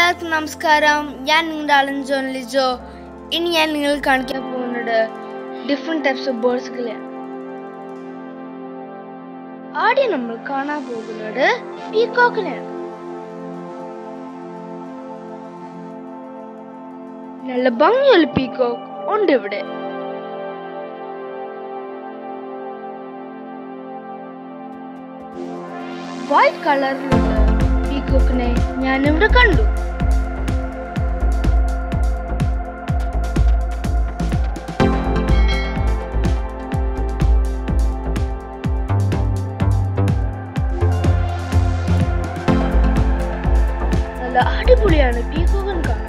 എല്ലാവർക്കും നമസ്കാരം. ഞാൻ നിങ്ങളുടെ ആളൻ ജോൺ ലിജോ. ഇനി ഞാൻ നിങ്ങൾക്ക് കാണിക്കാൻ പോകുന്നത് ഡിഫറെന്റ് ടൈപ്സ് ഓഫ് ബേർഡ്സുകളെയാണ്. ആദ്യം നമ്മൾ കാണാൻ പോകുന്നത് പീകോക്കിനെയാണ്. നല്ല ഭംഗിയുള്ള പീകോക്ക് ഉണ്ട് ഇവിടെ. വൈറ്റ് കളറിലുള്ള പീകോക്കിനെ ഞാൻ ഇവിടെ കണ്ടു. നല്ല അടിപൊളിയാണ് പീകോക്കിനെ കാണാൻ.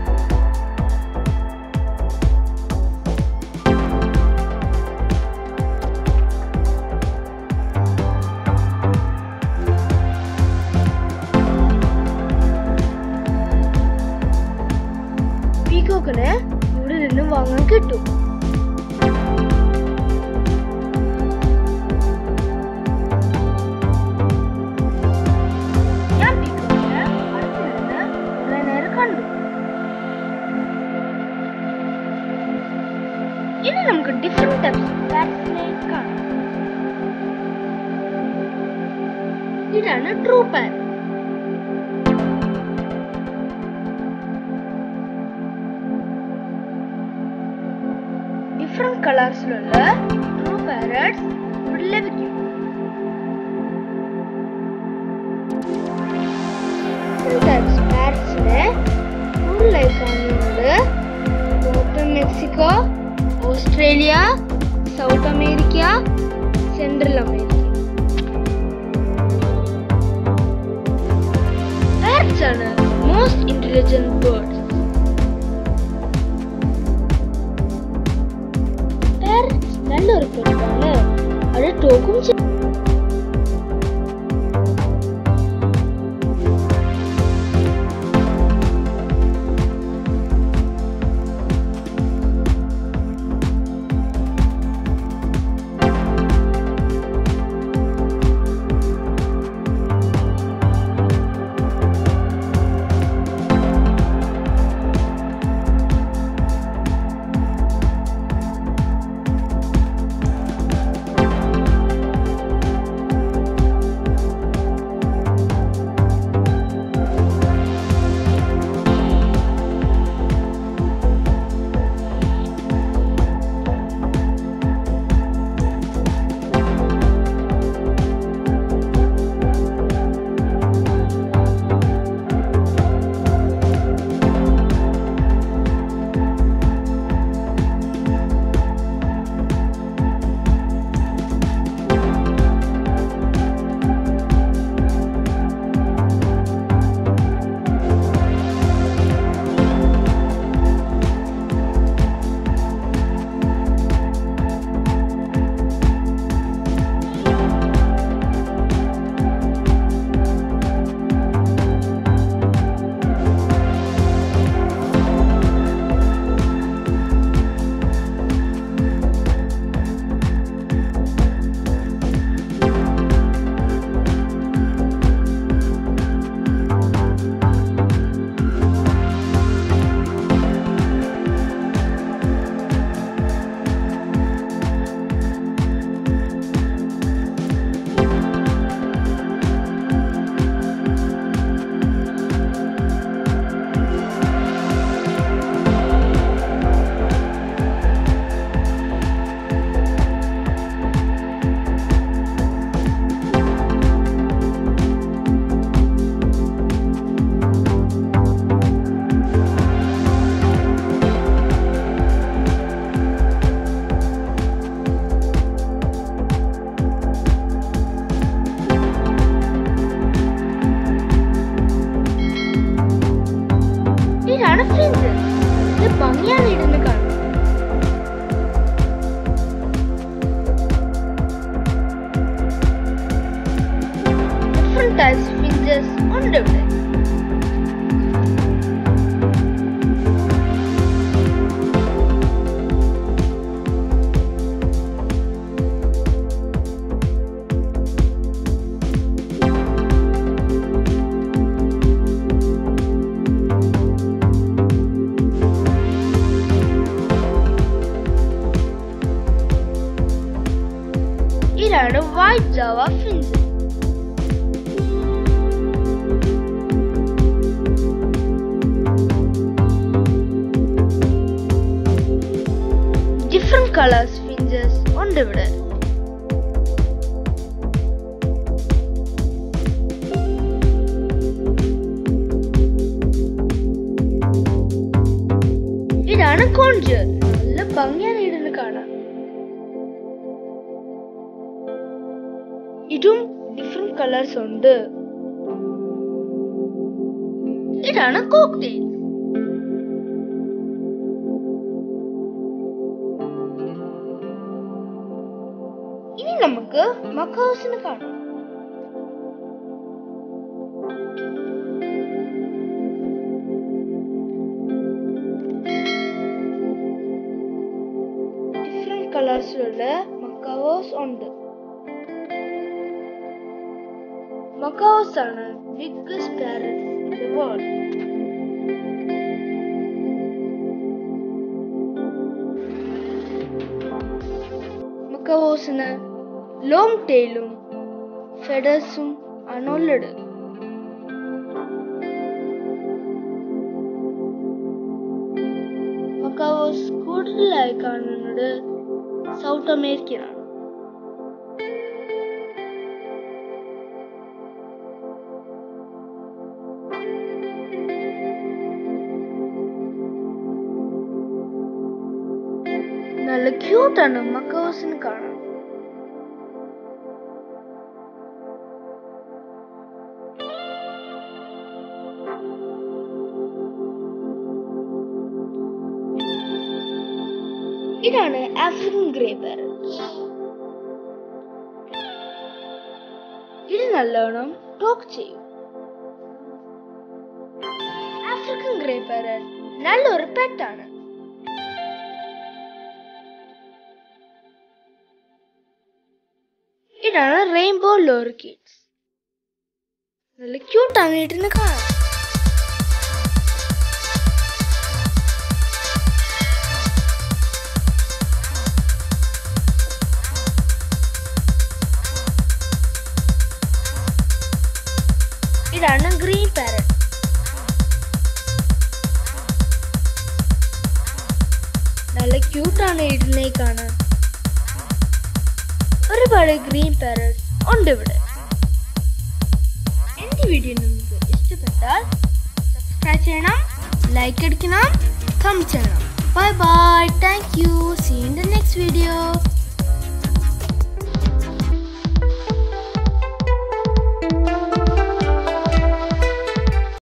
പീകോക്കിനെ ഇവിടെ നിന്നും വാങ്ങാൻ കിട്ടും. ഞാൻ പീകോക്കിനെ അടുത്ത് നിന്ന് കുറെ നേരം കണ്ടു. ഇനി നമുക്ക് ഡിഫറെന്റ് ടൈപ്സ് ഓഫ് പാരറ്റ്സിനെ കാണാം. ഇതാണ് ട്രൂ പാരറ്റ്. ഡിഫറെന്റ് കളേഴ്സിലുള്ള ട്രൂ പാരറ്റ്സ് ഇവിടെ ലഭിക്കും. പാരറ്റ്സിനെ കൂടുതലായി കാണുന്നത് north Mexico, Australia, south America, central America. Parrots ആണ് മോസ്റ്റ് ഇന്റലിജന്റ് ബേർഡ്സ്. നല്ലൊരു പെട്ടാണ്. അത് ടോക്കും ചെയ്യും. ഇതാണ് ഫ്രിഞ്ചസ്. ഇത് ഭംഗിയാണ് ഇരുന്ന് കാണാൻ. ഡിഫറെന്റ് ടൈപ്സ് ഫ്രിഞ്ചസ് ഉണ്ട് ഇവിടെ. white Java finches. Different colors finches ഉണ്ട് ഇവിടെ. ഇതാണ് കോൺജർ. നല്ല ഭംഗിയാണ് ഇടുന്ന കാണാൻ. ഇതും ഡിഫറെന്റ് കളേഴ്സ് ഉണ്ട്. ഇതാണ് കോക്ടെയിൽ. ഇനി നമുക്ക് മക്കാവോസിനെ കാണാം. ഡിഫറെന്റ് കളേഴ്സിലുള്ള മക്കാവോസ് ഉണ്ട്. Macaws are the biggest parrots in the world. Macaws long tailum, feathersum anulladu. Macaws കൂടുതലായി കാണുന്നത് സൗത്ത് അമേരിക്കയിലാണ്. നല്ല ക്യൂട്ടാണ് മക്കാവോസിനെ കാണാൻ. ഇതാണ് ആഫ്രിക്കൻ ഗ്രേ പാരറ്റ്. ഇത് നല്ലോണം ടോക്ക് ചെയ്യും. ആഫ്രിക്കൻ ഗ്രേ പാരറ്റ് നല്ലൊരു പെറ്റാണ്. ഇതാണ് റെയിൻബോ ലോറിക്കിഡ്സ്. നല്ല ക്യൂട്ടാണ് ഇടുന്ന കാണാൻ. ഇതാണ് ഗ്രീൻ പാരറ്റ്. നല്ല ക്യൂട്ടാണ് ഇടുന്നേ കാണാൻ. ഒരുപാട് ഗ്രീൻ പാരറ്റ്സ് ഉണ്ട് ഇവിടെ. എന്റെ വീഡിയോ നിങ്ങൾക്ക് ഇഷ്ടപ്പെട്ടാൽ സബ്സ്ക്രൈബ് ചെയ്യണം, ലൈക്ക് അടിക്കണം, കമന്റ് ചെയ്യണം. Bye bye. Thank you. See you in the next video.